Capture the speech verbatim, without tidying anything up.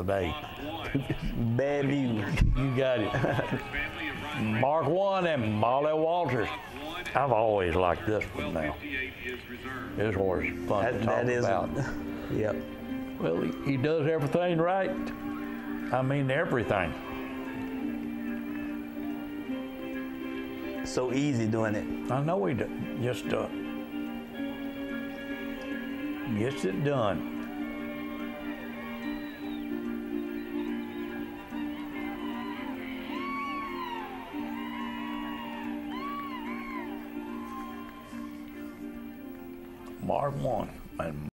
today. Bad view. You got it. Mark one and Molly Walters. I've always liked this one now. This horse is fun That, to talk that is, about. yep. Well, he, he does everything right. I mean, everything. So easy doing it. I know he do, just uh, gets it done. Mark one and